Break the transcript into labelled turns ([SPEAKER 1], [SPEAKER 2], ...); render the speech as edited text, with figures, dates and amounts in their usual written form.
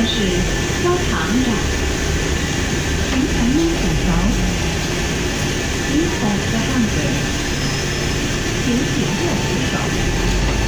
[SPEAKER 1] 站是焦塘站，请乘用虎桥。Please hold the handrail. 请紧握扶手。